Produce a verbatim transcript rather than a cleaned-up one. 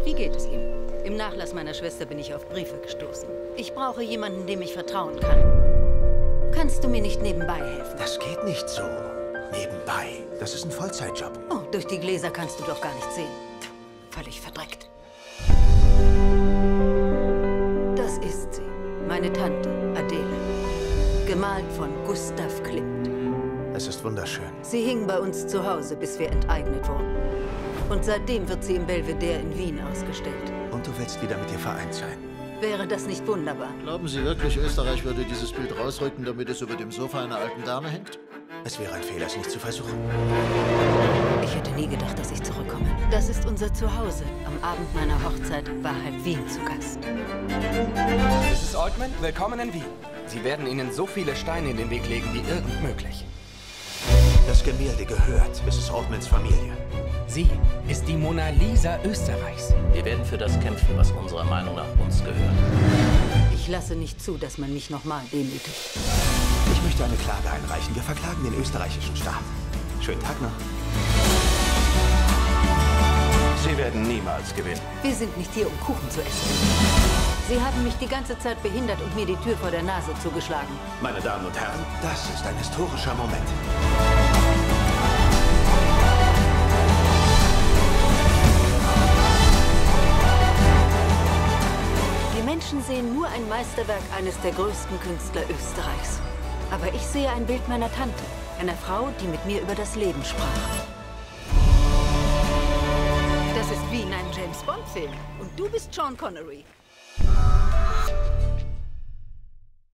Wie geht es ihm? Im Nachlass meiner Schwester bin ich auf Briefe gestoßen. Ich brauche jemanden, dem ich vertrauen kann. Kannst du mir nicht nebenbei helfen? Das geht nicht so. Nebenbei. Das ist ein Vollzeitjob. Oh, durch die Gläser kannst du doch gar nicht sehen. Völlig verdreckt. Das ist sie. Meine Tante, Adele. Gemalt von Gustav Klimt. Es ist wunderschön. Sie hing bei uns zu Hause, bis wir enteignet wurden. Und seitdem wird sie im Belvedere in Wien ausgestellt. Und du willst wieder mit ihr vereint sein? Wäre das nicht wunderbar? Glauben Sie wirklich, Österreich würde dieses Bild rausrücken, damit es über dem Sofa einer alten Dame hängt? Es wäre ein Fehler, es nicht zu versuchen. Ich hätte nie gedacht, dass ich zurückkomme. Das ist unser Zuhause. Am Abend meiner Hochzeit war halb Wien zu Gast. Misses Altman, willkommen in Wien. Sie werden Ihnen so viele Steine in den Weg legen wie irgend möglich. Das Gemälde gehört Misses Altmans Familie. Sie ist die Mona Lisa Österreichs. Wir werden für das kämpfen, was unserer Meinung nach uns gehört. Ich lasse nicht zu, dass man mich nochmal demütigt. Ich möchte eine Klage einreichen. Wir verklagen den österreichischen Staat. Schönen Tag noch. Sie werden niemals gewinnen. Wir sind nicht hier, um Kuchen zu essen. Sie haben mich die ganze Zeit behindert und mir die Tür vor der Nase zugeschlagen. Meine Damen und Herren, das ist ein historischer Moment. Die Menschen sehen nur ein Meisterwerk eines der größten Künstler Österreichs. Aber ich sehe ein Bild meiner Tante, einer Frau, die mit mir über das Leben sprach. Das ist wie in einem James-Bond-Film. Und du bist Sean Connery.